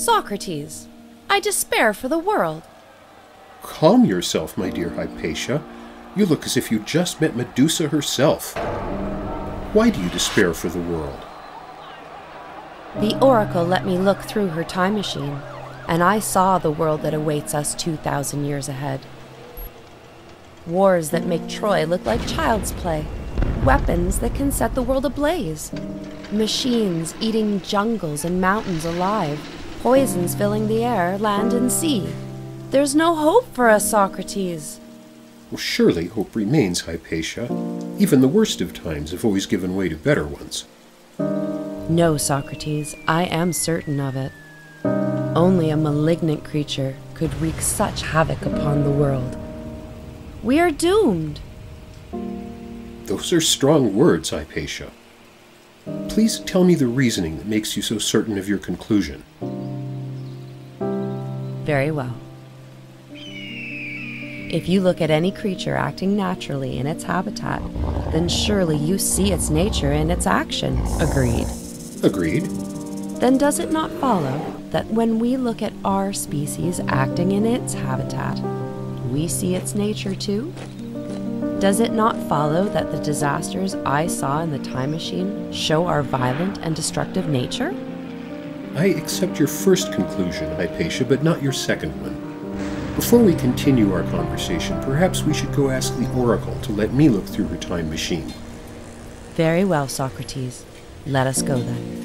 Socrates, I despair for the world. Calm yourself, my dear Hypatia. You look as if you just met Medusa herself. Why do you despair for the world? The oracle let me look through her time machine, and I saw the world that awaits us 2,000 years ahead. Wars that make Troy look like child's play. Weapons that can set the world ablaze. Machines eating jungles and mountains alive. Poisons filling the air, land and sea. There's no hope for us, Socrates. Well, surely hope remains, Hypatia. Even the worst of times have always given way to better ones. No, Socrates, I am certain of it. Only a malignant creature could wreak such havoc upon the world. We are doomed. Those are strong words, Hypatia. Please tell me the reasoning that makes you so certain of your conclusion. Very well. If you look at any creature acting naturally in its habitat, then surely you see its nature in its actions. Agreed? Agreed. Then does it not follow that when we look at our species acting in its habitat, we see its nature too? Does it not follow that the disasters I saw in the time machine show our violent and destructive nature? I accept your first conclusion, Hypatia, but not your second one. Before we continue our conversation, perhaps we should go ask the oracle to let me look through her time machine. Very well, Socrates. Let us go then.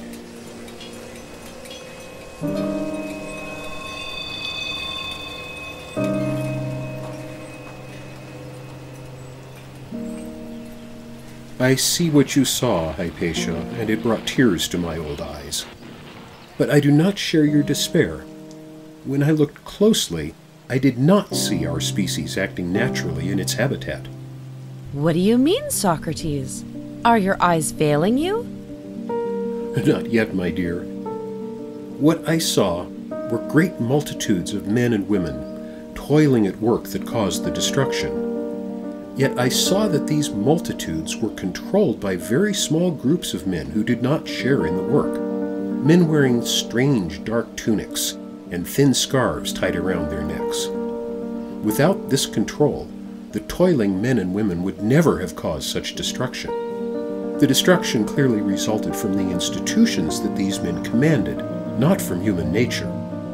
I see what you saw, Hypatia, and it brought tears to my old eyes. But I do not share your despair. When I looked closely, I did not see our species acting naturally in its habitat. What do you mean, Socrates? Are your eyes failing you? Not yet, my dear. What I saw were great multitudes of men and women toiling at work that caused the destruction. Yet I saw that these multitudes were controlled by very small groups of men who did not share in the work. Men wearing strange dark tunics and thin scarves tied around their necks. Without this control, the toiling men and women would never have caused such destruction. The destruction clearly resulted from the institutions that these men commanded, not from human nature.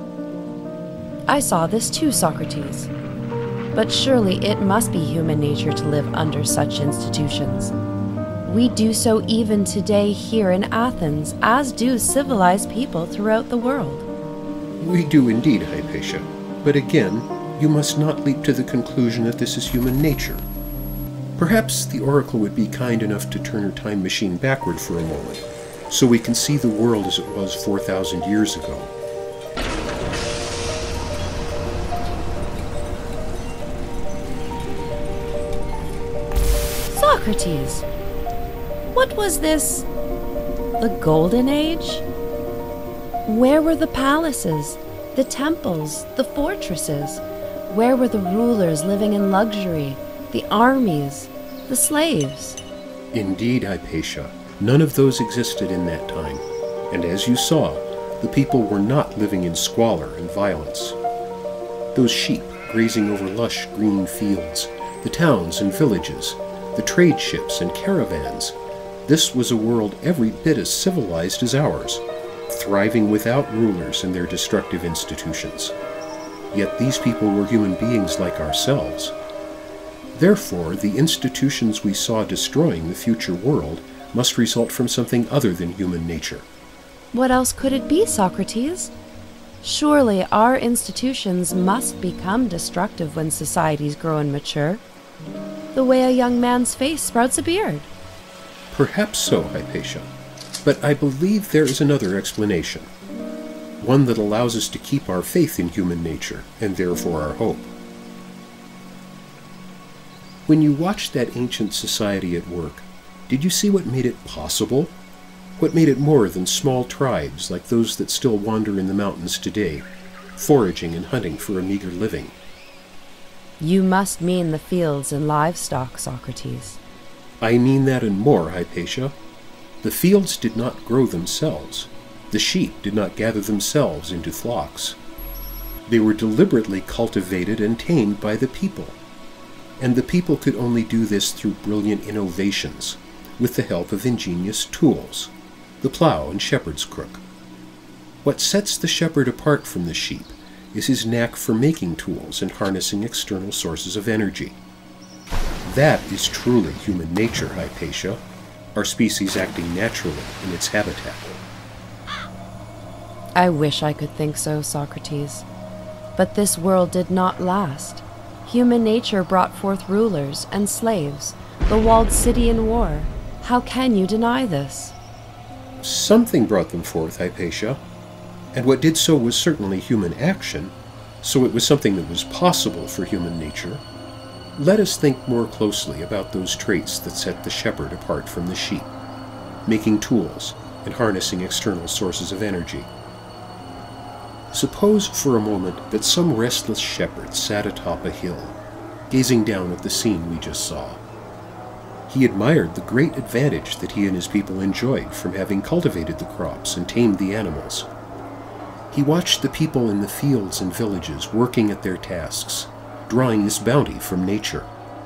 I saw this too, Socrates. But surely it must be human nature to live under such institutions. We do so even today here in Athens, as do civilized people throughout the world. We do indeed, Hypatia. But again, you must not leap to the conclusion that this is human nature. Perhaps the oracle would be kind enough to turn her time machine backward for a moment, so we can see the world as it was 4,000 years ago. Socrates, what was this? The Golden Age? Where were the palaces, the temples, the fortresses? Where were the rulers living in luxury, the armies, the slaves? Indeed, Hypatia, none of those existed in that time. And as you saw, the people were not living in squalor and violence. Those sheep grazing over lush green fields, the towns and villages, the trade ships and caravans. This was a world every bit as civilized as ours, thriving without rulers and their destructive institutions. Yet these people were human beings like ourselves. Therefore, the institutions we saw destroying the future world must result from something other than human nature. What else could it be, Socrates? Surely our institutions must become destructive when societies grow and mature, the way a young man's face sprouts a beard. Perhaps so, Hypatia. But I believe there is another explanation. One that allows us to keep our faith in human nature, and therefore our hope. When you watched that ancient society at work, did you see what made it possible? What made it more than small tribes like those that still wander in the mountains today, foraging and hunting for a meager living? You must mean the fields and livestock, Socrates. I mean that and more, Hypatia. The fields did not grow themselves. The sheep did not gather themselves into flocks. They were deliberately cultivated and tamed by the people, and the people could only do this through brilliant innovations, with the help of ingenious tools, the plow and shepherd's crook. What sets the shepherd apart from the sheep is his knack for making tools and harnessing external sources of energy. That is truly human nature, Hypatia, our species acting naturally in its habitat. I wish I could think so, Socrates. But this world did not last. Human nature brought forth rulers and slaves, the walled city and war. How can you deny this? Something brought them forth, Hypatia, and what did so was certainly human action, so it was something that was possible for human nature. Let us think more closely about those traits that set the shepherd apart from the sheep, making tools and harnessing external sources of energy. Suppose for a moment that some restless shepherd sat atop a hill, gazing down at the scene we just saw. He admired the great advantage that he and his people enjoyed from having cultivated the crops and tamed the animals. He watched the people in the fields and villages working at their tasks, drawing this bounty from nature.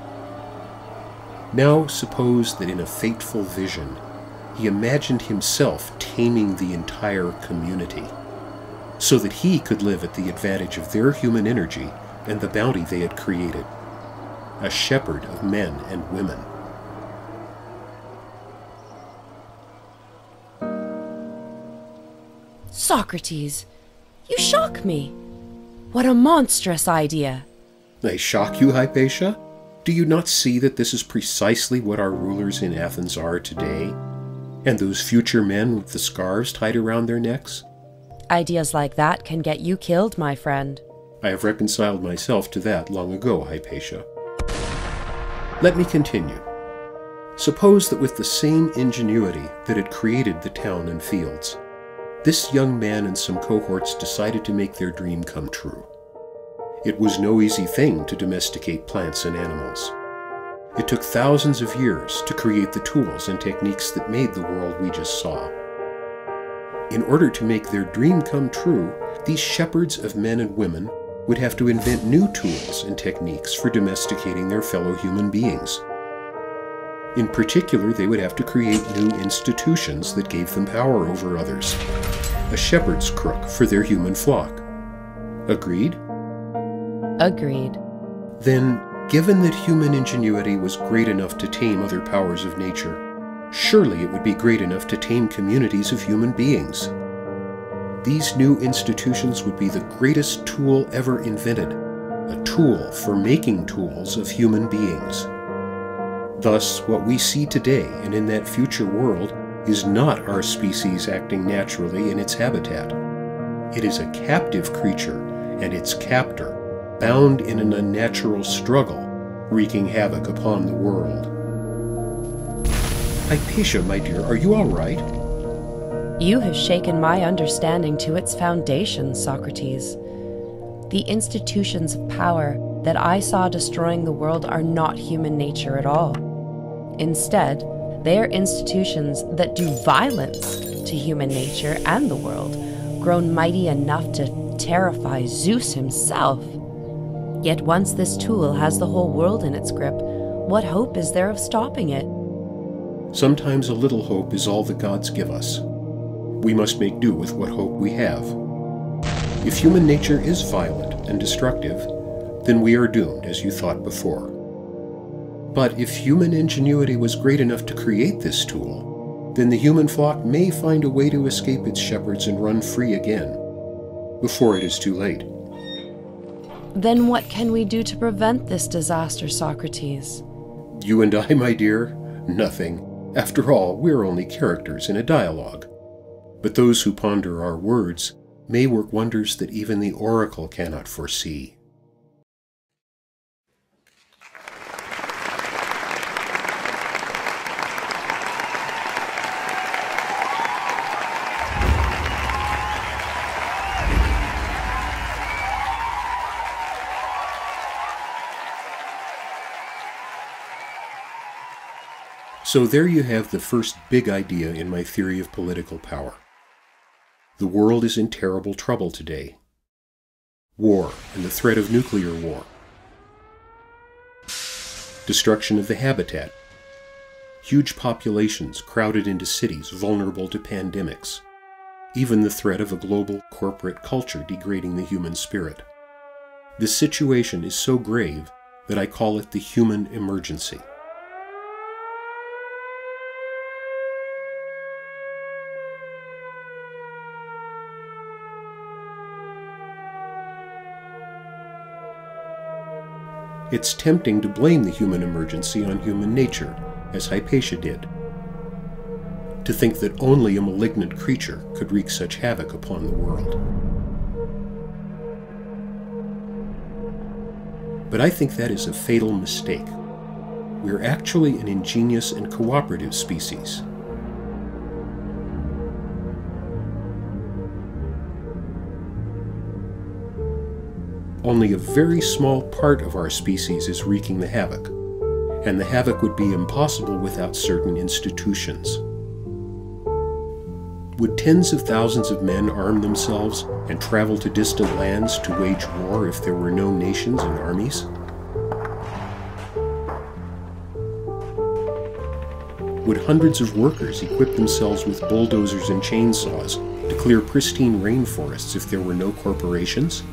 Now suppose that in a fateful vision, he imagined himself taming the entire community, so that he could live at the advantage of their human energy and the bounty they had created, a shepherd of men and women. Socrates, you shock me. What a monstrous idea. I shock you, Hypatia? Do you not see that this is precisely what our rulers in Athens are today? And those future men with the scarves tied around their necks? Ideas like that can get you killed, my friend. I have reconciled myself to that long ago, Hypatia. Let me continue. Suppose that with the same ingenuity that had created the town and fields, this young man and some cohorts decided to make their dream come true. It was no easy thing to domesticate plants and animals. It took thousands of years to create the tools and techniques that made the world we just saw. In order to make their dream come true, these shepherds of men and women would have to invent new tools and techniques for domesticating their fellow human beings. In particular, they would have to create new institutions that gave them power over others, a shepherd's crook for their human flock. Agreed? Agreed. Then, given that human ingenuity was great enough to tame other powers of nature, surely it would be great enough to tame communities of human beings. These new institutions would be the greatest tool ever invented, a tool for making tools of human beings. Thus, what we see today and in that future world is not our species acting naturally in its habitat. It is a captive creature and its captor, bound in an unnatural struggle, wreaking havoc upon the world. Hypatia, my dear, are you all right? You have shaken my understanding to its foundations, Socrates. The institutions of power that I saw destroying the world are not human nature at all. Instead, they are institutions that do violence to human nature and the world, grown mighty enough to terrify Zeus himself. Yet once this tool has the whole world in its grip, what hope is there of stopping it? Sometimes a little hope is all the gods give us. We must make do with what hope we have. If human nature is violent and destructive, then we are doomed, as you thought before. But if human ingenuity was great enough to create this tool, then the human flock may find a way to escape its shepherds and run free again, before it is too late. Then what can we do to prevent this disaster, Socrates? You and I, my dear? Nothing. After all, we're only characters in a dialogue. But those who ponder our words may work wonders that even the oracle cannot foresee. So there you have the first big idea in my theory of political power. The world is in terrible trouble today. War and the threat of nuclear war. Destruction of the habitat. Huge populations crowded into cities vulnerable to pandemics. Even the threat of a global corporate culture degrading the human spirit. This situation is so grave that I call it the human emergency. It's tempting to blame the human emergency on human nature, as Hypatia did. To think that only a malignant creature could wreak such havoc upon the world. But I think that is a fatal mistake. We're actually an ingenious and cooperative species. Only a very small part of our species is wreaking the havoc, and the havoc would be impossible without certain institutions. Would tens of thousands of men arm themselves and travel to distant lands to wage war if there were no nations and armies? Would hundreds of workers equip themselves with bulldozers and chainsaws to clear pristine rainforests if there were no corporations?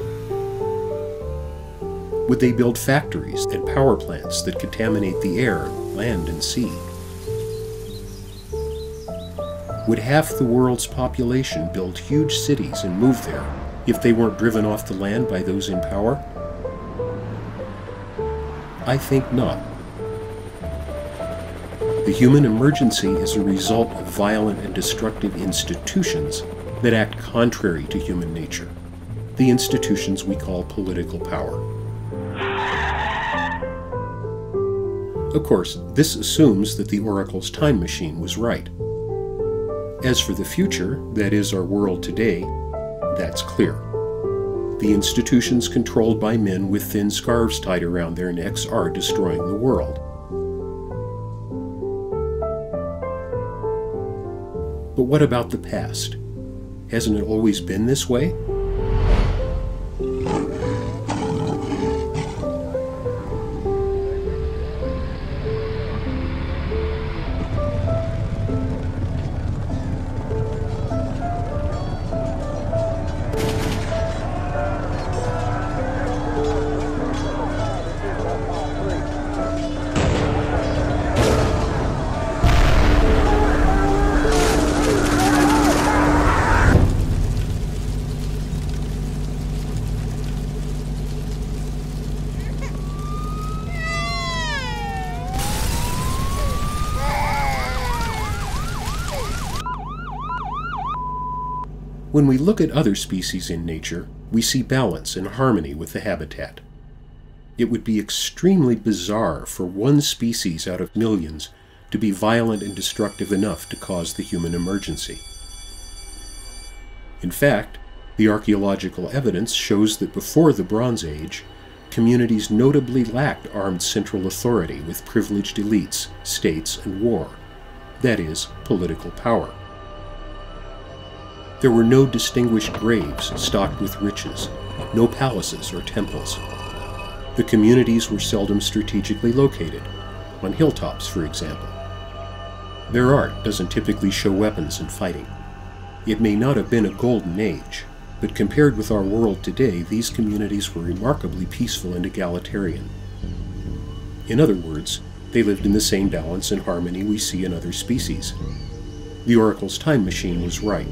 Would they build factories and power plants that contaminate the air, land, and sea? Would half the world's population build huge cities and move there if they weren't driven off the land by those in power? I think not. The human emergency is a result of violent and destructive institutions that act contrary to human nature, the institutions we call political power. Of course, this assumes that the Oracle's time machine was right. As for the future, that is our world today, that's clear. The institutions controlled by men with thin scarves tied around their necks are destroying the world. But what about the past? Hasn't it always been this way? When we look at other species in nature, we see balance and harmony with the habitat. It would be extremely bizarre for one species out of millions to be violent and destructive enough to cause the human emergency. In fact, the archaeological evidence shows that before the Bronze Age, communities notably lacked armed central authority with privileged elites, states, and war. That is, political power. There were no distinguished graves stocked with riches, no palaces or temples. The communities were seldom strategically located, on hilltops, for example. Their art doesn't typically show weapons and fighting. It may not have been a golden age, but compared with our world today, these communities were remarkably peaceful and egalitarian. In other words, they lived in the same balance and harmony we see in other species. The Oracle's time machine was right.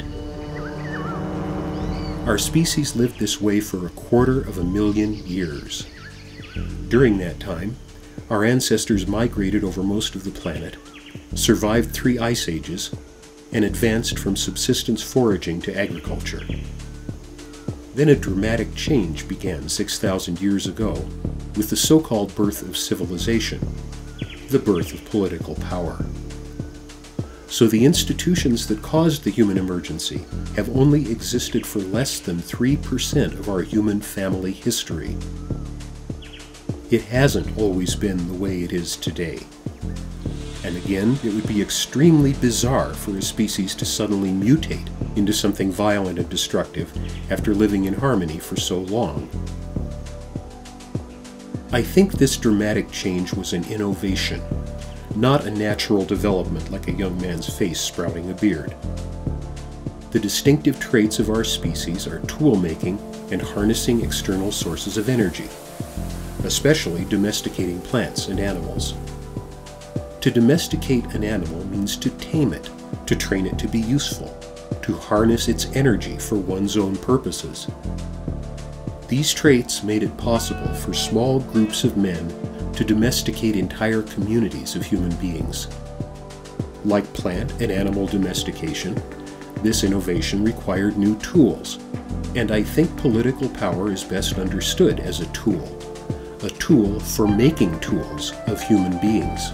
Our species lived this way for 250,000 years. During that time, our ancestors migrated over most of the planet, survived 3 ice ages, and advanced from subsistence foraging to agriculture. Then a dramatic change began 6,000 years ago with the so-called birth of civilization, the birth of political power. So the institutions that caused the human emergency have only existed for less than 3% of our human family history. It hasn't always been the way it is today. And again, it would be extremely bizarre for a species to suddenly mutate into something violent and destructive after living in harmony for so long. I think this dramatic change was an innovation, not a natural development like a young man's face sprouting a beard. The distinctive traits of our species are tool-making and harnessing external sources of energy, especially domesticating plants and animals. To domesticate an animal means to tame it, to train it to be useful, to harness its energy for one's own purposes. These traits made it possible for small groups of men to domesticate entire communities of human beings. Like plant and animal domestication, this innovation required new tools, and I think political power is best understood as a tool for making tools of human beings.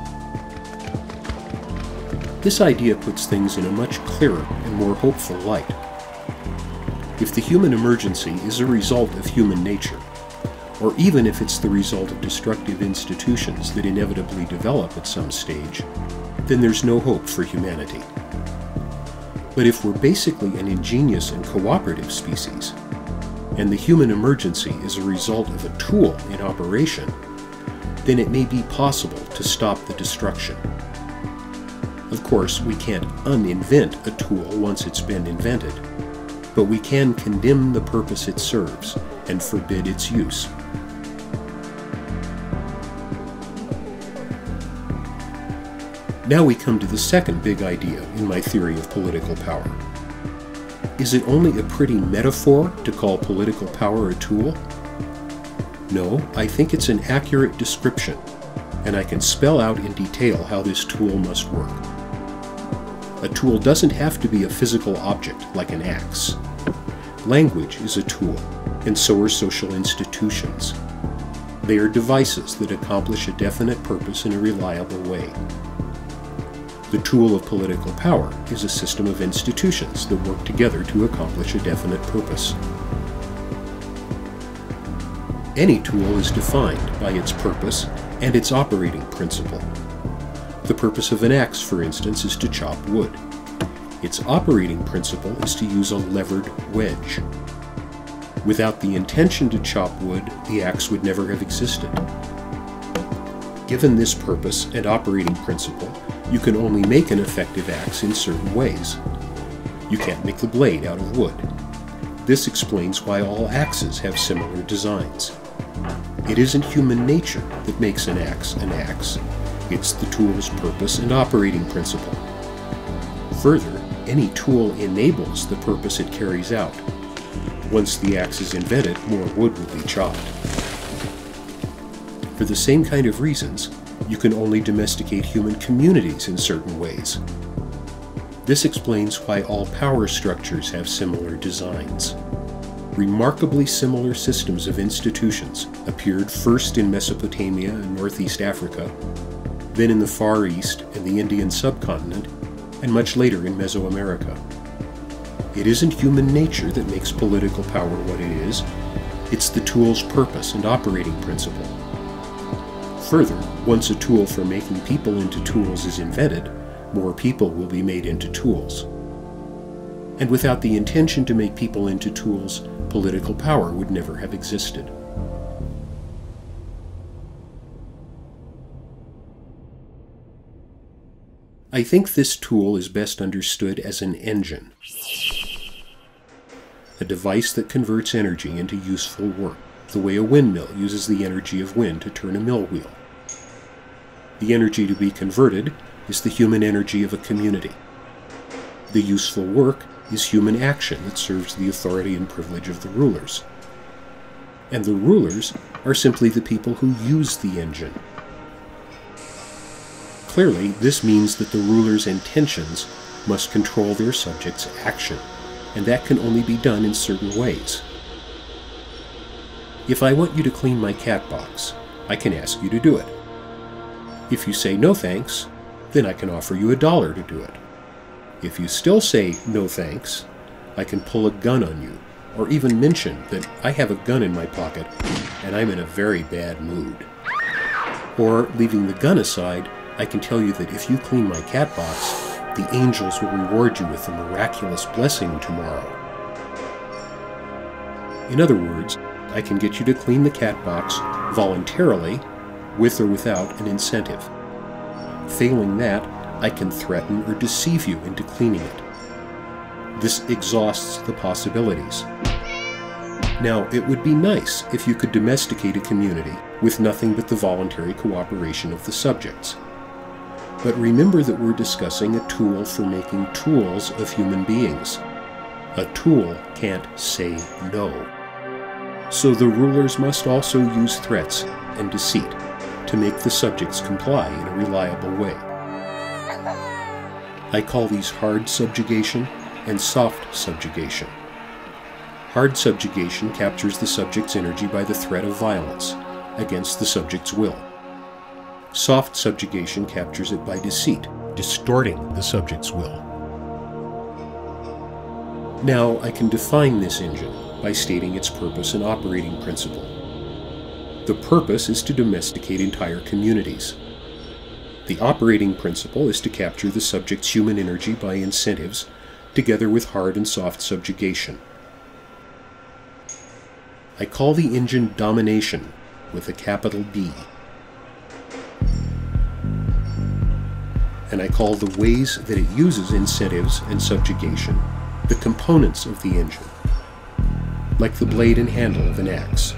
This idea puts things in a much clearer and more hopeful light. If the human emergency is a result of human nature, or even if it's the result of destructive institutions that inevitably develop at some stage, then there's no hope for humanity. But if we're basically an ingenious and cooperative species, and the human emergency is a result of a tool in operation, then it may be possible to stop the destruction. Of course, we can't uninvent a tool once it's been invented, but we can condemn the purpose it serves and forbid its use. Now we come to the second big idea in my theory of political power. Is it only a pretty metaphor to call political power a tool? No, I think it's an accurate description, and I can spell out in detail how this tool must work. A tool doesn't have to be a physical object like an axe. Language is a tool, and so are social institutions. They are devices that accomplish a definite purpose in a reliable way. The tool of political power is a system of institutions that work together to accomplish a definite purpose. Any tool is defined by its purpose and its operating principle. The purpose of an axe, for instance, is to chop wood. Its operating principle is to use a levered wedge. Without the intention to chop wood, the axe would never have existed. Given this purpose and operating principle, you can only make an effective axe in certain ways. You can't make the blade out of wood. This explains why all axes have similar designs. It isn't human nature that makes an axe an axe. It's the tool's purpose and operating principle. Further, any tool enables the purpose it carries out. Once the axe is invented, more wood will be chopped. For the same kind of reasons, you can only domesticate human communities in certain ways. This explains why all power structures have similar designs. Remarkably similar systems of institutions appeared first in Mesopotamia and Northeast Africa, then in the Far East and the Indian subcontinent, and much later in Mesoamerica. It isn't human nature that makes political power what it is. It's the tool's purpose and operating principle. Further, once a tool for making people into tools is invented, more people will be made into tools. And without the intention to make people into tools, political power would never have existed. I think this tool is best understood as an engine, a device that converts energy into useful work, the way a windmill uses the energy of wind to turn a mill wheel. The energy to be converted is the human energy of a community. The useful work is human action that serves the authority and privilege of the rulers. And the rulers are simply the people who use the engine. Clearly, this means that the ruler's intentions must control their subjects' action, and that can only be done in certain ways. If I want you to clean my cat box, I can ask you to do it. If you say no thanks, then I can offer you $1 to do it. If you still say no thanks, I can pull a gun on you, or even mention that I have a gun in my pocket and I'm in a very bad mood. Or, leaving the gun aside, I can tell you that if you clean my cat box, the angels will reward you with a miraculous blessing tomorrow. In other words, I can get you to clean the cat box voluntarily, with or without an incentive. Failing that, I can threaten or deceive you into cleaning it. This exhausts the possibilities. Now, it would be nice if you could domesticate a community with nothing but the voluntary cooperation of the subjects. But remember that we're discussing a tool for making tools of human beings. A tool can't say no. So the rulers must also use threats and deceit to make the subjects comply in a reliable way. I call these hard subjugation and soft subjugation. Hard subjugation captures the subject's energy by the threat of violence against the subject's will. Soft subjugation captures it by deceit, distorting the subject's will. Now I can define this engine by stating its purpose and operating principle. The purpose is to domesticate entire communities. The operating principle is to capture the subject's human energy by incentives, together with hard and soft subjugation. I call the engine domination with a capital D. And I call the ways that it uses incentives and subjugation the components of the engine, like the blade and handle of an axe.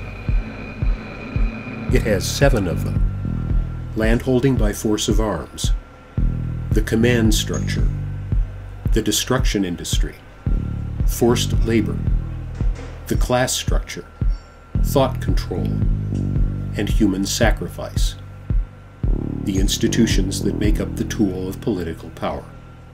It has 7 of them: landholding by force of arms, the command structure, the destruction industry, forced labor, the class structure, thought control, and human sacrifice, the institutions that make up the tool of political power.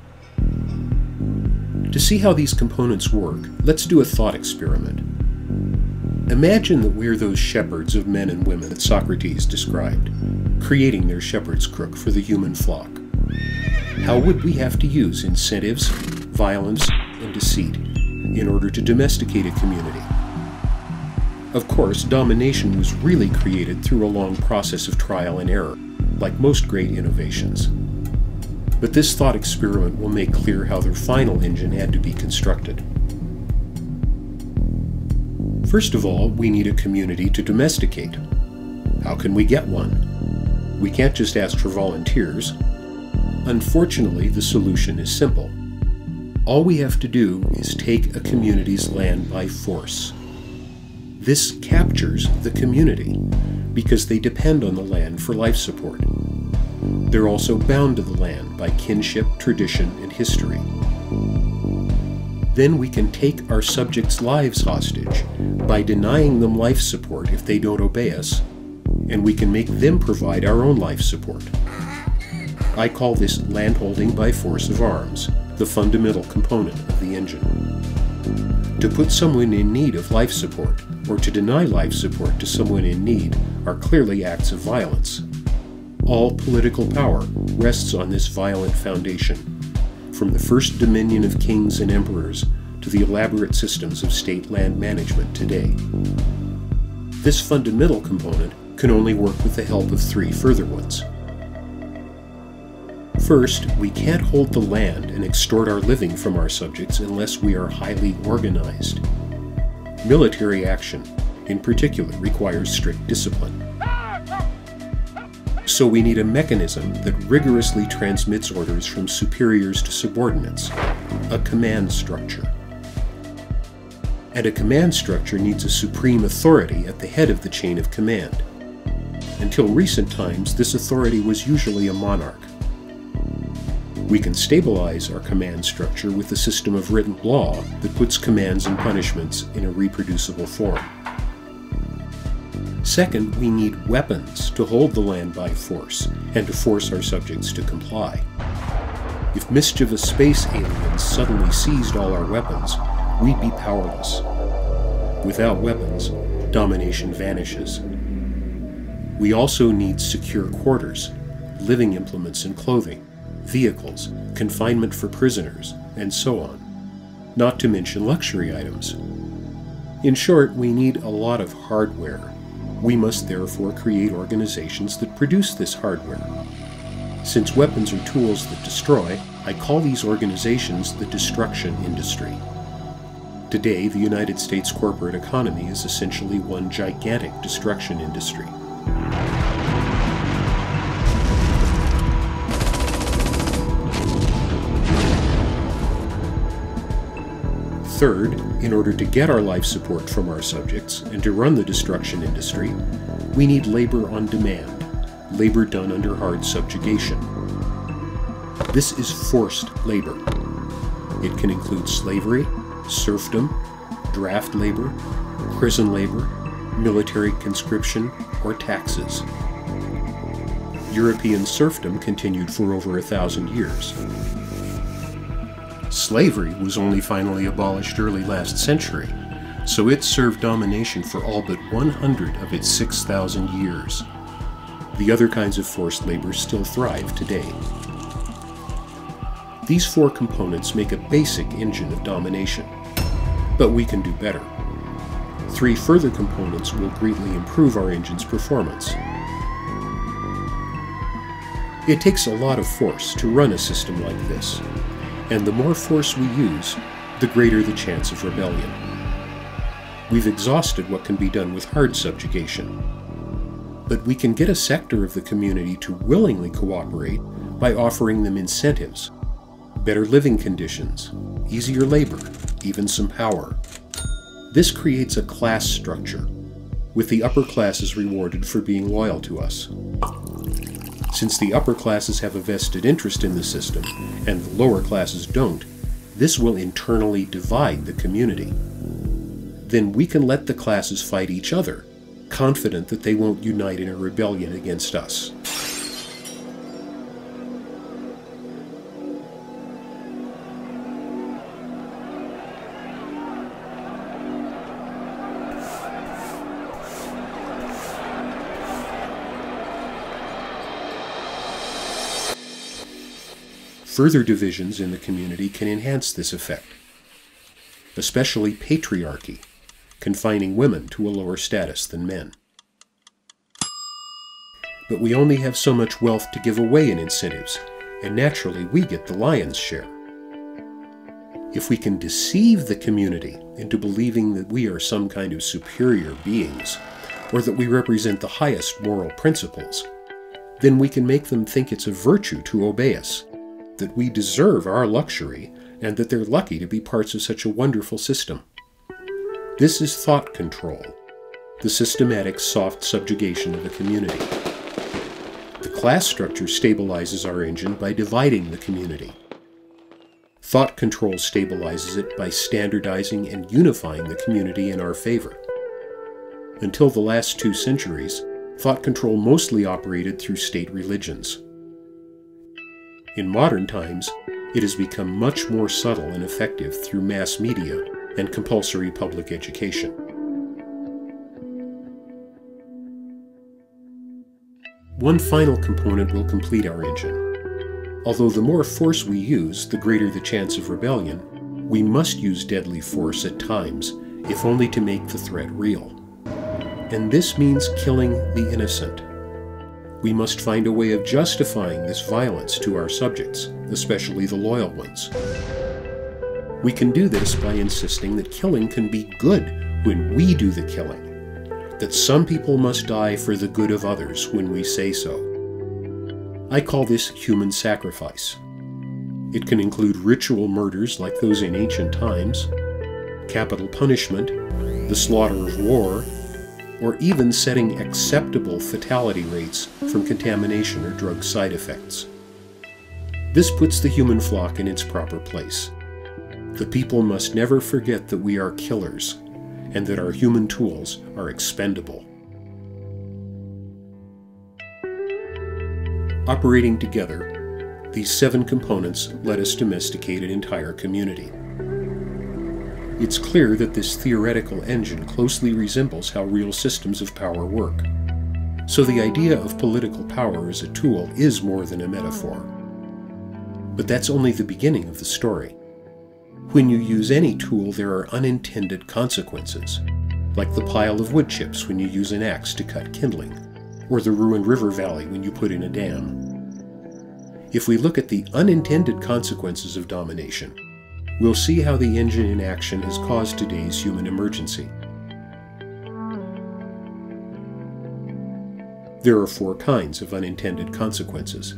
To see how these components work, let's do a thought experiment. Imagine that we're those shepherds of men and women that Socrates described, creating their shepherd's crook for the human flock. How would we have to use incentives, violence, and deceit in order to domesticate a community? Of course, domination was really created through a long process of trial and error, like most great innovations. But this thought experiment will make clear how their final engine had to be constructed. First of all, we need a community to domesticate. How can we get one? We can't just ask for volunteers. Unfortunately, the solution is simple. All we have to do is take a community's land by force. This captures the community because they depend on the land for life support. They're also bound to the land by kinship, tradition, and history. Then we can take our subjects' lives hostage by denying them life support if they don't obey us, and we can make them provide our own life support. I call this landholding by force of arms, the fundamental component of the engine. To put someone in need of life support, or to deny life support to someone in need, are clearly acts of violence. All political power rests on this violent foundation, from the first dominion of kings and emperors to the elaborate systems of state land management today. This fundamental component can only work with the help of 3 further ones. First, we can't hold the land and extort our living from our subjects unless we are highly organized. Military action, in particular, requires strict discipline. So we need a mechanism that rigorously transmits orders from superiors to subordinates, a command structure. And a command structure needs a supreme authority at the head of the chain of command. Until recent times, this authority was usually a monarch. We can stabilize our command structure with a system of written law that puts commands and punishments in a reproducible form. Second, we need weapons to hold the land by force and to force our subjects to comply. If mischievous space aliens suddenly seized all our weapons, we'd be powerless. Without weapons, domination vanishes. We also need secure quarters, living implements and clothing, vehicles, confinement for prisoners, and so on, not to mention luxury items. In short, we need a lot of hardware. We must therefore create organizations that produce this hardware. Since weapons are tools that destroy, I call these organizations the destruction industry. Today, the United States corporate economy is essentially one gigantic destruction industry. Third, in order to get our life support from our subjects and to run the destruction industry, we need labor on demand, labor done under hard subjugation. This is forced labor. It can include slavery, serfdom, draft labor, prison labor, military conscription, or taxes. European serfdom continued for over 1,000 years. Slavery was only finally abolished early last century, so it served domination for all but 100 of its 6,000 years. The other kinds of forced labor still thrive today. These four components make a basic engine of domination, but we can do better. Three further components will greatly improve our engine's performance. It takes a lot of force to run a system like this, and the more force we use, the greater the chance of rebellion. We've exhausted what can be done with hard subjugation, but we can get a sector of the community to willingly cooperate by offering them incentives, better living conditions, easier labor, even some power. This creates a class structure, with the upper classes rewarded for being loyal to us. Since the upper classes have a vested interest in the system, and the lower classes don't, this will internally divide the community. Then we can let the classes fight each other, confident that they won't unite in a rebellion against us. Further divisions in the community can enhance this effect, especially patriarchy, confining women to a lower status than men. But we only have so much wealth to give away in incentives, and naturally we get the lion's share. If we can deceive the community into believing that we are some kind of superior beings, or that we represent the highest moral principles, then we can make them think it's a virtue to obey us, that we deserve our luxury, and that they're lucky to be parts of such a wonderful system. This is thought control, the systematic soft subjugation of the community. The class structure stabilizes our engine by dividing the community. Thought control stabilizes it by standardizing and unifying the community in our favor. Until the last 2 centuries, thought control mostly operated through state religions. In modern times, it has become much more subtle and effective through mass media and compulsory public education. One final component will complete our engine. Although the more force we use, the greater the chance of rebellion, we must use deadly force at times, if only to make the threat real. And this means killing the innocent. We must find a way of justifying this violence to our subjects, especially the loyal ones. We can do this by insisting that killing can be good when we do the killing, that some people must die for the good of others when we say so. I call this human sacrifice. It can include ritual murders like those in ancient times, capital punishment, the slaughter of war, or even setting acceptable fatality rates from contamination or drug side effects. This puts the human flock in its proper place. The people must never forget that we are killers, and that our human tools are expendable. Operating together, these 7 components let us domesticate an entire community. It's clear that this theoretical engine closely resembles how real systems of power work. So the idea of political power as a tool is more than a metaphor. But that's only the beginning of the story. When you use any tool, there are unintended consequences, like the pile of wood chips when you use an axe to cut kindling, or the ruined river valley when you put in a dam. If we look at the unintended consequences of domination, we'll see how the engine in action has caused today's human emergency. There are 4 kinds of unintended consequences.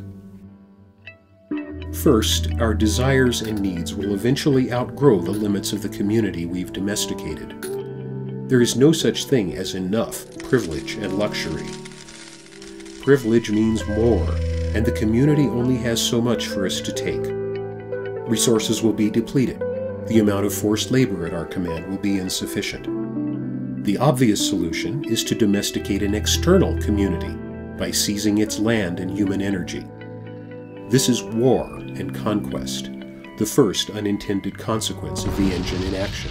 First, our desires and needs will eventually outgrow the limits of the community we've domesticated. There is no such thing as enough privilege and luxury. Privilege means more, and the community only has so much for us to take. Resources will be depleted. The amount of forced labor at our command will be insufficient. The obvious solution is to domesticate an external community by seizing its land and human energy. This is war and conquest, the first unintended consequence of the engine in action.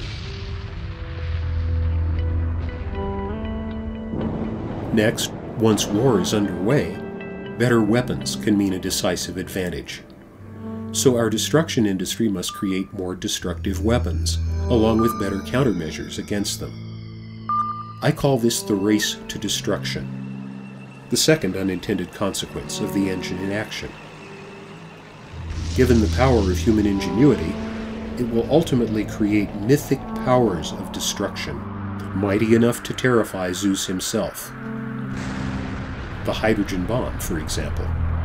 Next, once war is underway, better weapons can mean a decisive advantage. So our destruction industry must create more destructive weapons, along with better countermeasures against them. I call this the race to destruction, the second unintended consequence of the engine in action. Given the power of human ingenuity, it will ultimately create mythic powers of destruction, mighty enough to terrify Zeus himself. The hydrogen bomb, for example.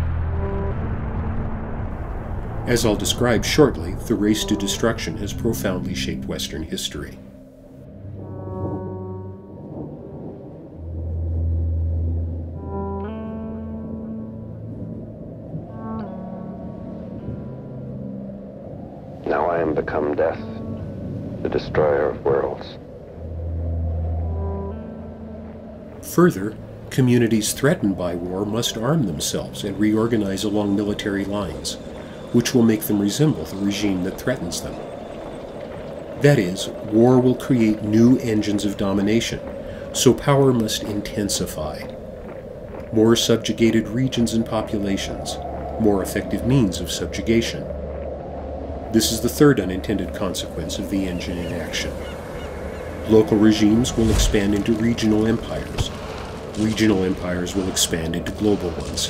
As I'll describe shortly, the race to destruction has profoundly shaped Western history. Now I am become death, the destroyer of worlds. Further, communities threatened by war must arm themselves and reorganize along military lines, which will make them resemble the regime that threatens them. That is, war will create new engines of domination, so power must intensify. More subjugated regions and populations, more effective means of subjugation. This is the third unintended consequence of the engine in action. Local regimes will expand into regional empires. Regional empires will expand into global ones.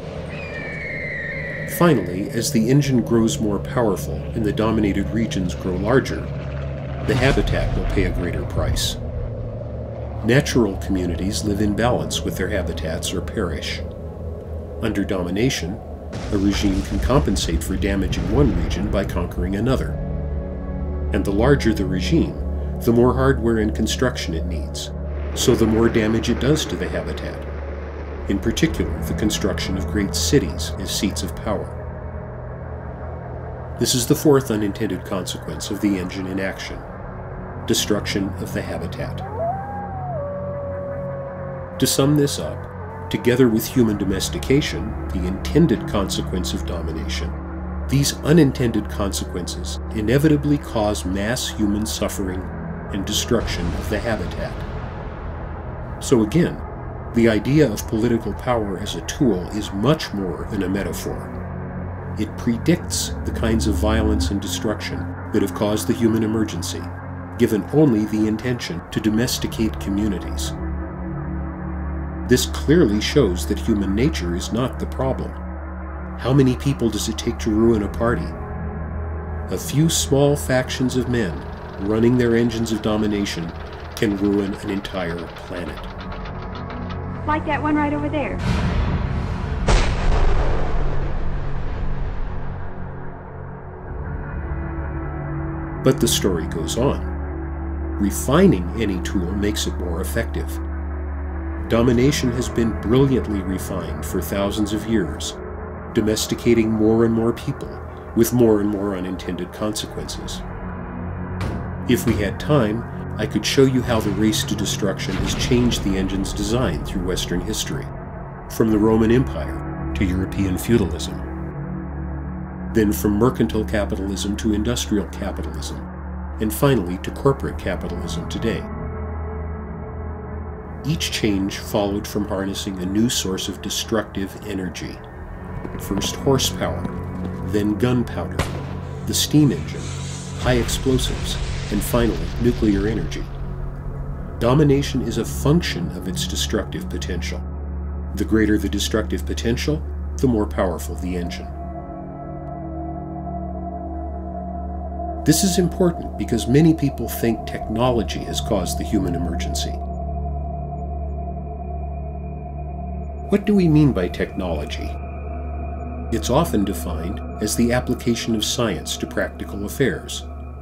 Finally, as the engine grows more powerful and the dominated regions grow larger, the habitat will pay a greater price. Natural communities live in balance with their habitats or perish. Under domination, a regime can compensate for damaging one region by conquering another. And the larger the regime, the more hardware and construction it needs, so the more damage it does to the habitat. In particular, the construction of great cities as seats of power. This is the fourth unintended consequence of the engine in action: destruction of the habitat. To sum this up, together with human domestication, the intended consequence of domination, these unintended consequences inevitably cause mass human suffering and destruction of the habitat. So again, the idea of political power as a tool is much more than a metaphor. It predicts the kinds of violence and destruction that have caused the human emergency, given only the intention to domesticate communities. This clearly shows that human nature is not the problem. How many people does it take to ruin a party? A few small factions of men running their engines of domination can ruin an entire planet. Like that one right over there. But the story goes on. Refining any tool makes it more effective. Domination has been brilliantly refined for thousands of years, domesticating more and more people with more and more unintended consequences. If we had time, I could show you how the race to destruction has changed the engine's design through Western history, from the Roman Empire to European feudalism, then from mercantile capitalism to industrial capitalism, and finally to corporate capitalism today. Each change followed from harnessing a new source of destructive energy. First horsepower, then gunpowder, the steam engine, high explosives, and finally nuclear energy. Domination is a function of its destructive potential. The greater the destructive potential, the more powerful the engine. This is important because many people think technology has caused the human emergency. What do we mean by technology? It's often defined as the application of science to practical affairs.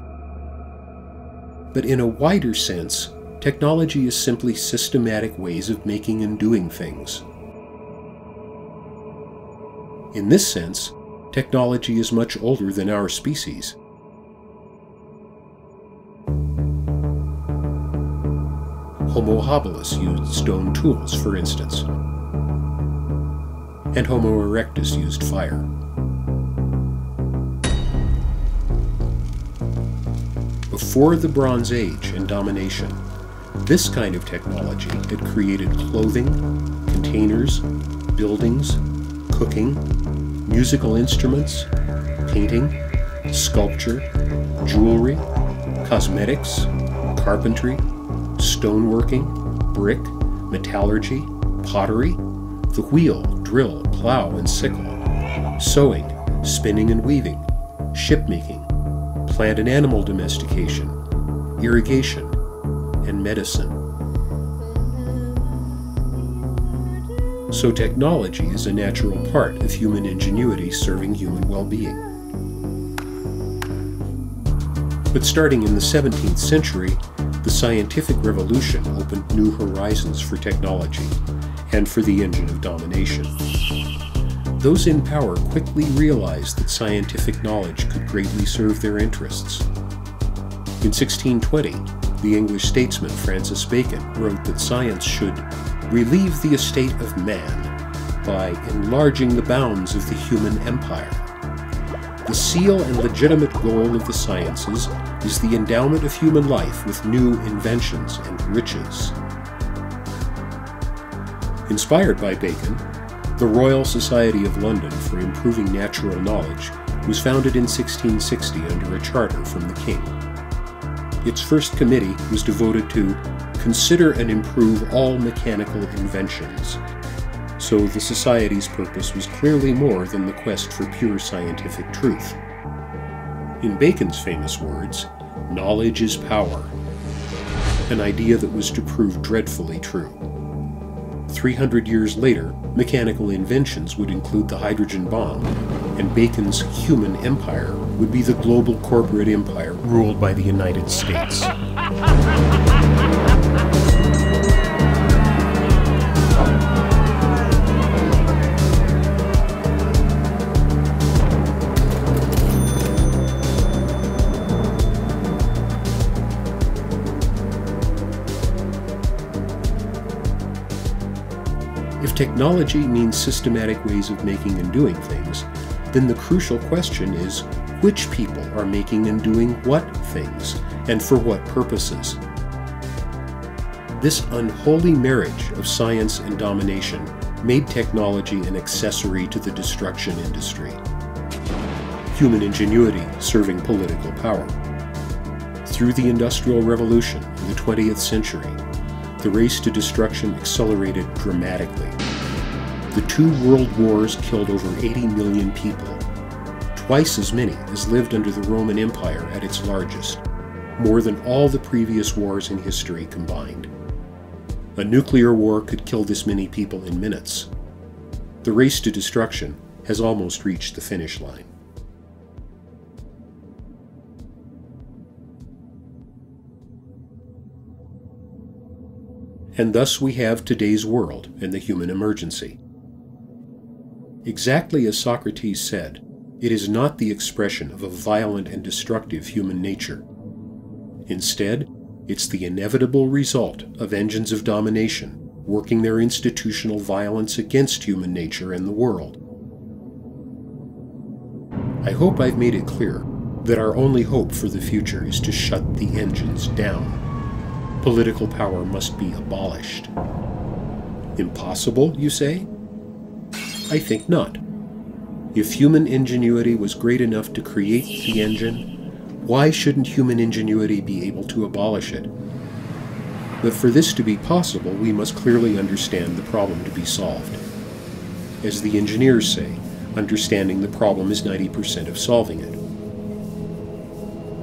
But in a wider sense, technology is simply systematic ways of making and doing things. In this sense, technology is much older than our species. Homo habilis used stone tools, for instance, and Homo erectus used fire. Before the Bronze Age and domination, this kind of technology had created clothing, containers, buildings, cooking, musical instruments, painting, sculpture, jewelry, cosmetics, carpentry, stoneworking, brick, metallurgy, pottery, the wheel, drill, plow, and sickle, sewing, spinning and weaving, shipmaking, plant and animal domestication, irrigation, and medicine. So technology is a natural part of human ingenuity serving human well-being. But starting in the 17th century, the scientific revolution opened new horizons for technology and for the engine of domination. Those in power quickly realized that scientific knowledge could greatly serve their interests. In 1620, the English statesman Francis Bacon wrote that science should relieve the estate of man by enlarging the bounds of the human empire. The seal and legitimate goal of the sciences is the endowment of human life with new inventions and riches. Inspired by Bacon, the Royal Society of London for Improving Natural Knowledge was founded in 1660 under a charter from the King. Its first committee was devoted to consider and improve all mechanical inventions. So the Society's purpose was clearly more than the quest for pure scientific truth. In Bacon's famous words, knowledge is power, an idea that was to prove dreadfully true. 300 years later, mechanical inventions would include the hydrogen bomb, and Bacon's human empire would be the global corporate empire ruled by the United States. If technology means systematic ways of making and doing things, then the crucial question is, which people are making and doing what things, and for what purposes? This unholy marriage of science and domination made technology an accessory to the destruction industry. Human ingenuity serving political power. Through the Industrial Revolution in the 20th century, the race to destruction accelerated dramatically. The 2 world wars killed over 80 million people, twice as many as lived under the Roman Empire at its largest, more than all the previous wars in history combined. A nuclear war could kill this many people in minutes. The race to destruction has almost reached the finish line. And thus we have today's world and the human emergency. Exactly as Socrates said, it is not the expression of a violent and destructive human nature. Instead, it's the inevitable result of engines of domination working their institutional violence against human nature and the world. I hope I've made it clear that our only hope for the future is to shut the engines down. Political power must be abolished. Impossible, you say? I think not. If human ingenuity was great enough to create the engine, why shouldn't human ingenuity be able to abolish it? But for this to be possible, we must clearly understand the problem to be solved. As the engineers say, understanding the problem is 90% of solving it.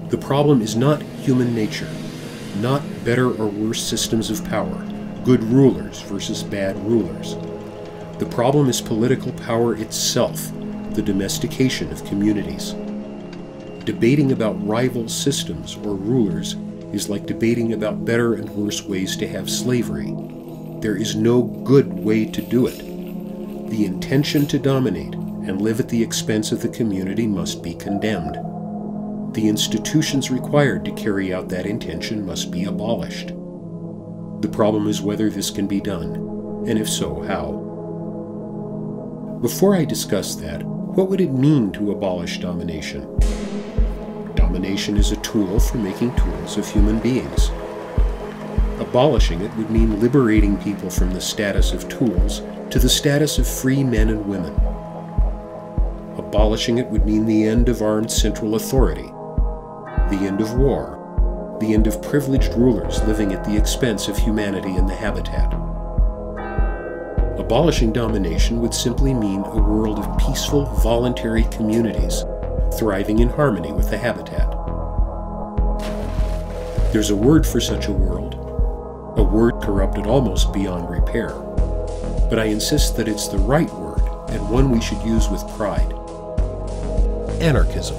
The problem is not human nature, not better or worse systems of power, good rulers versus bad rulers. The problem is political power itself, the domestication of communities. Debating about rival systems or rulers is like debating about better and worse ways to have slavery. There is no good way to do it. The intention to dominate and live at the expense of the community must be condemned. The institutions required to carry out that intention must be abolished. The problem is whether this can be done, and if so, how. Before I discuss that, what would it mean to abolish domination? Domination is a tool for making tools of human beings. Abolishing it would mean liberating people from the status of tools to the status of free men and women. Abolishing it would mean the end of armed central authority, the end of war, the end of privileged rulers living at the expense of humanity and the habitat. Abolishing domination would simply mean a world of peaceful, voluntary communities thriving in harmony with the habitat. There's a word for such a world, a word corrupted almost beyond repair, but I insist that it's the right word and one we should use with pride. Anarchism.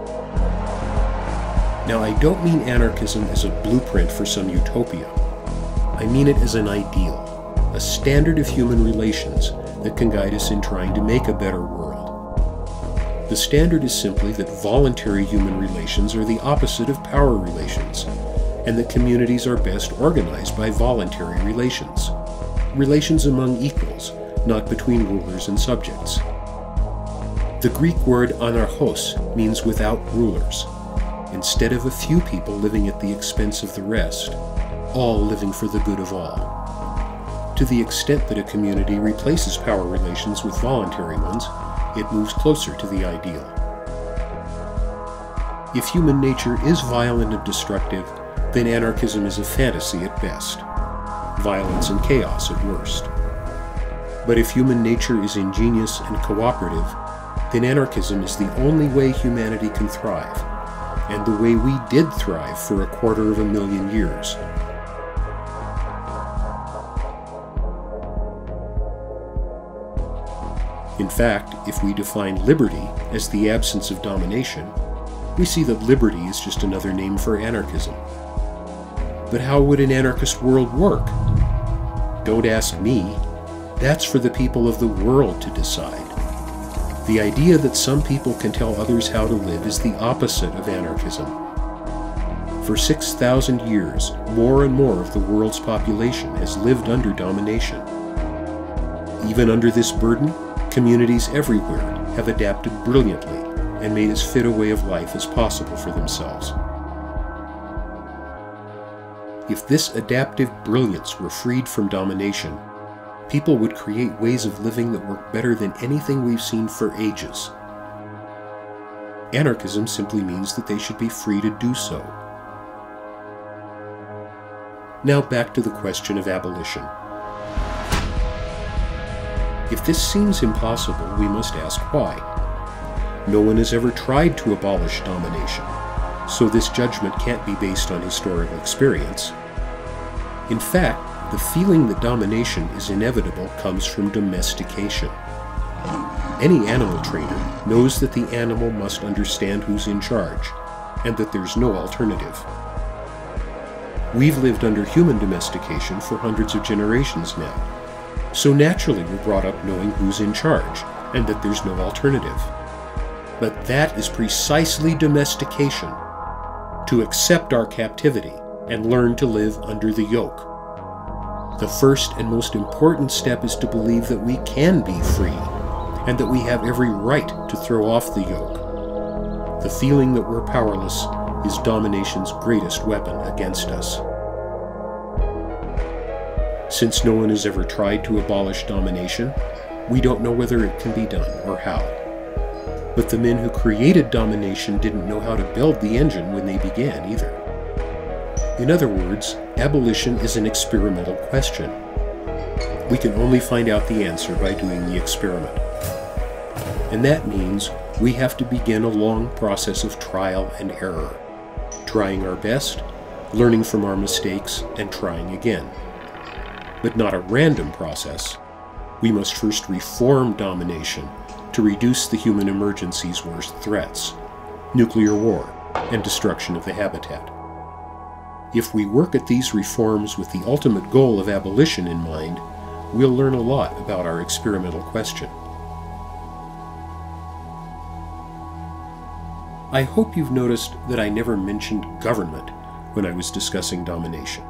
Now, I don't mean anarchism as a blueprint for some utopia. I mean it as an ideal, a standard of human relations that can guide us in trying to make a better world. The standard is simply that voluntary human relations are the opposite of power relations, and that communities are best organized by voluntary relations. Relations among equals, not between rulers and subjects. The Greek word anarchos means without rulers. Instead of a few people living at the expense of the rest, all living for the good of all. To the extent that a community replaces power relations with voluntary ones, it moves closer to the ideal. If human nature is violent and destructive, then anarchism is a fantasy at best, violence and chaos at worst. But if human nature is ingenious and cooperative, then anarchism is the only way humanity can thrive, and the way we did thrive for 250,000 years. In fact, if we define liberty as the absence of domination, we see that liberty is just another name for anarchism. But how would an anarchist world work? Don't ask me. That's for the people of the world to decide. The idea that some people can tell others how to live is the opposite of anarchism. For 6,000 years, more and more of the world's population has lived under domination. Even under this burden, communities everywhere have adapted brilliantly and made as fit a way of life as possible for themselves. If this adaptive brilliance were freed from domination, people would create ways of living that work better than anything we've seen for ages. Anarchism simply means that they should be free to do so. Now back to the question of abolition. If this seems impossible, we must ask why. No one has ever tried to abolish domination, so this judgment can't be based on historical experience. In fact, the feeling that domination is inevitable comes from domestication. Any animal trainer knows that the animal must understand who's in charge, and that there's no alternative. We've lived under human domestication for hundreds of generations now. So naturally we're brought up knowing who's in charge, and that there's no alternative. But that is precisely domestication, to accept our captivity and learn to live under the yoke. The first and most important step is to believe that we can be free, and that we have every right to throw off the yoke. The feeling that we're powerless is domination's greatest weapon against us. Since no one has ever tried to abolish domination, we don't know whether it can be done or how. But the men who created domination didn't know how to build the engine when they began either. In other words, abolition is an experimental question. We can only find out the answer by doing the experiment. And that means we have to begin a long process of trial and error. trying our best, learning from our mistakes, and trying again. But not a random process. We must first reform domination to reduce the human emergency's worst threats: nuclear war and destruction of the habitat. If we work at these reforms with the ultimate goal of abolition in mind, we'll learn a lot about our experimental question. I hope you've noticed that I never mentioned government when I was discussing domination.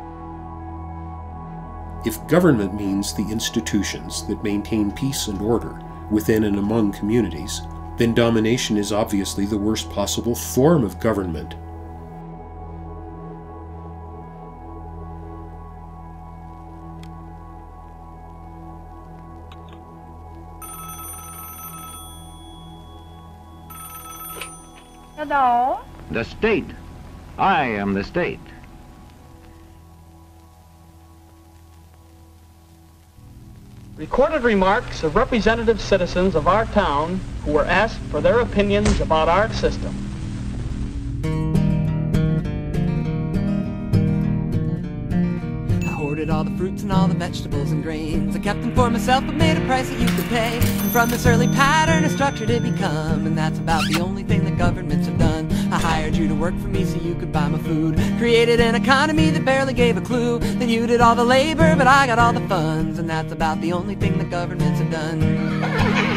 If government means the institutions that maintain peace and order within and among communities, then domination is obviously the worst possible form of government. Hello? The state. I am the state. Recorded remarks of representative citizens of our town who were asked for their opinions about our system. I hoarded all the fruits and all the vegetables and grains. I kept them for myself but made a price that you could pay. And from this early pattern a structure did become, and that's about the only thing that governments have done. I hired you to work for me so you could buy my food. Created an economy that barely gave a clue. Then you did all the labor but I got all the funds, and that's about the only thing that governments have done.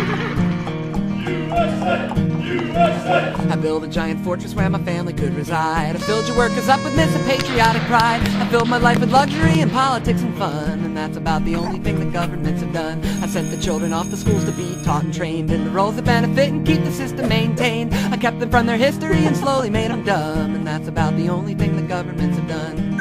I built a giant fortress where my family could reside. I filled your workers up with myths of patriotic pride. I filled my life with luxury and politics and fun, and that's about the only thing that governments have done. I sent the children off to schools to be taught and trained in the roles that benefit and keep the system maintained. I kept them from their history and slowly made them dumb, and that's about the only thing that governments have done.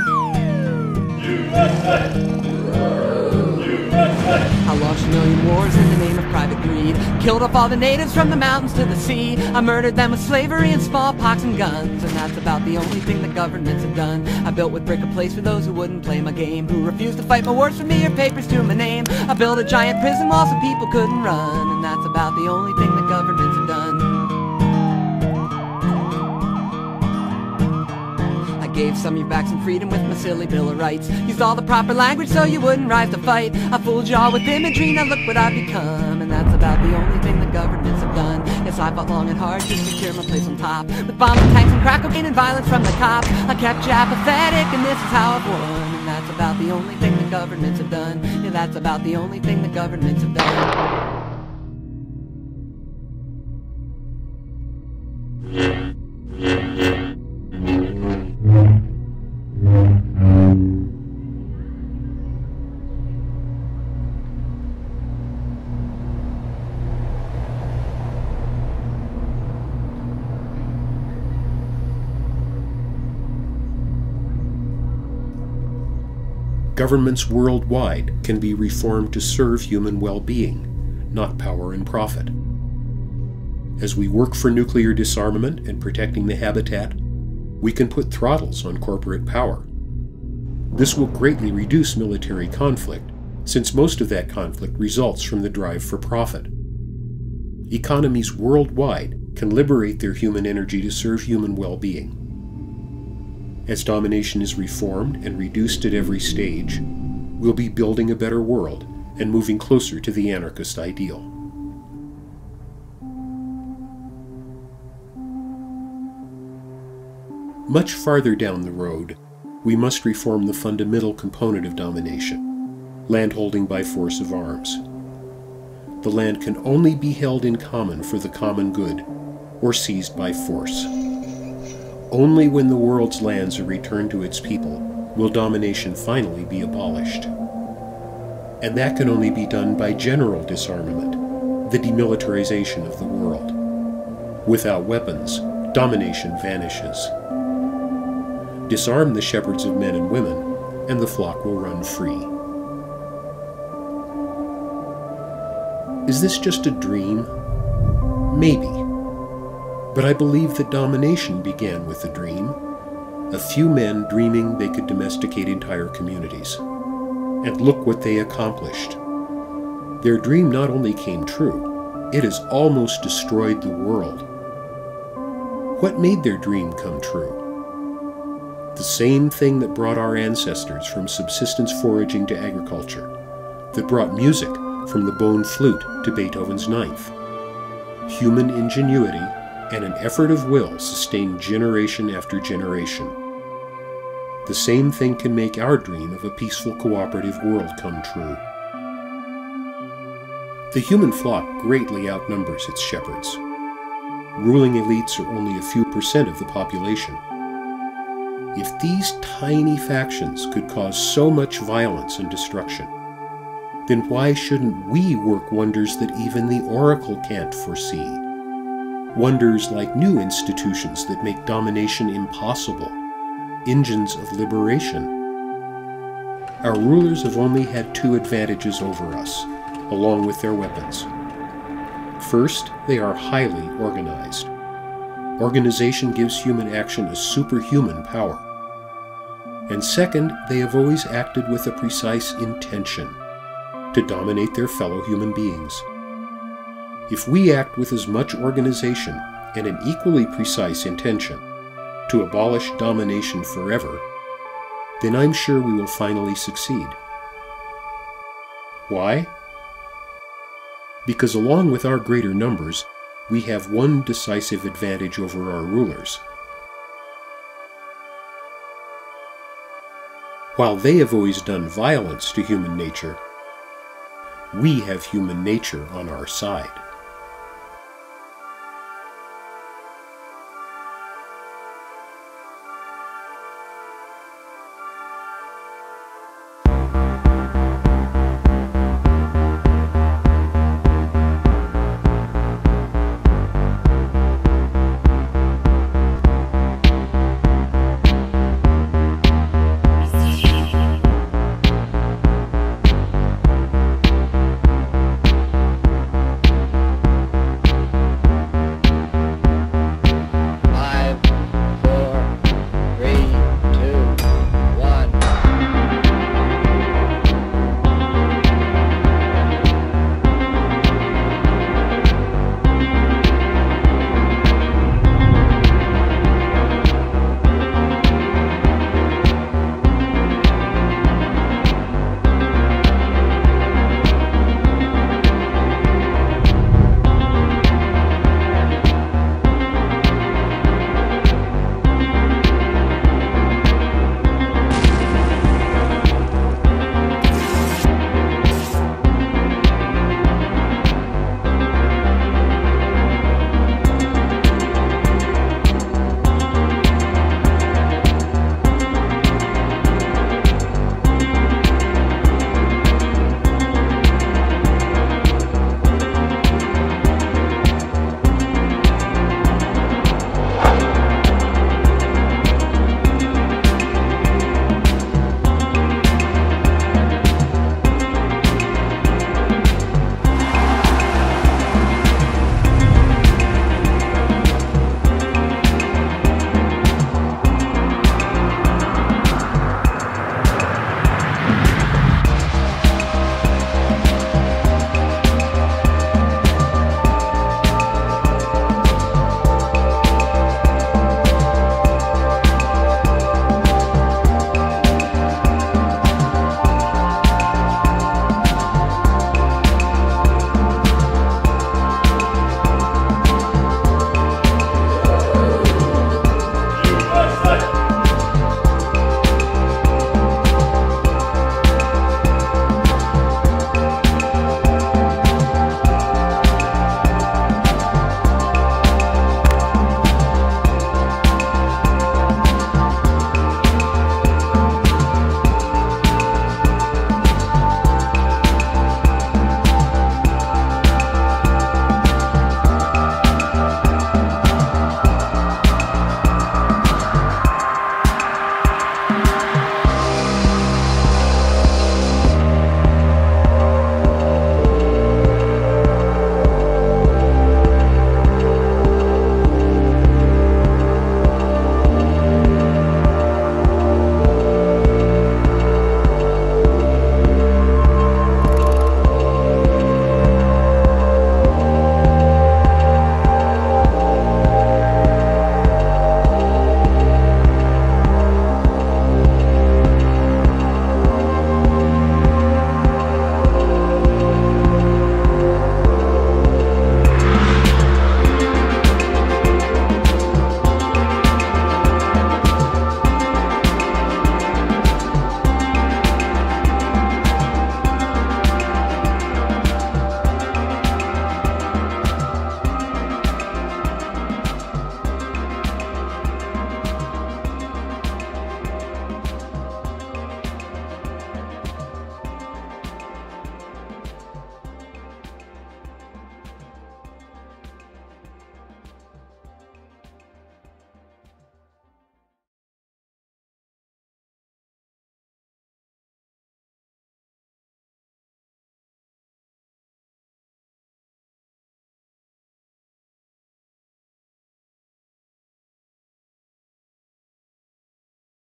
I launched a million wars in the name of private greed. Killed off all the natives from the mountains to the sea. I murdered them with slavery and smallpox and guns, and that's about the only thing that governments have done. I built with brick a place for those who wouldn't play my game, who refused to fight my wars for me or papers to my name. I built a giant prison wall so people couldn't run, and that's about the only thing that governments have done. Gave some of you back some freedom with my silly Bill of Rights. Used all the proper language so you wouldn't rise to fight. I fooled y'all with imagery, now look what I've become, and that's about the only thing that governments have done. Yes, I fought long and hard to secure my place on top, with bombs and tanks and crack cocaine and violence from the cops. I kept you apathetic, and this is how I've won, and that's about the only thing that governments have done. Yeah, that's about the only thing that governments have done. Governments worldwide can be reformed to serve human well-being, not power and profit. As we work for nuclear disarmament and protecting the habitat, we can put throttles on corporate power. This will greatly reduce military conflict, since most of that conflict results from the drive for profit. Economies worldwide can liberate their human energy to serve human well-being. As domination is reformed and reduced at every stage, we'll be building a better world and moving closer to the anarchist ideal. Much farther down the road, we must reform the fundamental component of domination, landholding by force of arms. The land can only be held in common for the common good, or seized by force. Only when the world's lands are returned to its people will domination finally be abolished. And that can only be done by general disarmament, the demilitarization of the world. Without weapons, domination vanishes. Disarm the shepherds of men and women, and the flock will run free. Is this just a dream? Maybe. But I believe that domination began with a dream. A few men dreaming they could domesticate entire communities. And look what they accomplished. Their dream not only came true, it has almost destroyed the world. What made their dream come true? The same thing that brought our ancestors from subsistence foraging to agriculture, that brought music from the bone flute to Beethoven's Ninth. Human ingenuity and an effort of will sustained generation after generation. The same thing can make our dream of a peaceful, cooperative world come true. The human flock greatly outnumbers its shepherds. Ruling elites are only a few % of the population. If these tiny factions could cause so much violence and destruction, then why shouldn't we work wonders that even the oracle can't foresee? Wonders like new institutions that make domination impossible, engines of liberation. Our rulers have only had two advantages over us, along with their weapons. First, they are highly organized. Organization gives human action a superhuman power. And second, they have always acted with a precise intention, to dominate their fellow human beings. If we act with as much organization and an equally precise intention to abolish domination forever, then I'm sure we will finally succeed. Why? Because along with our greater numbers, we have one decisive advantage over our rulers. While they have always done violence to human nature, we have human nature on our side.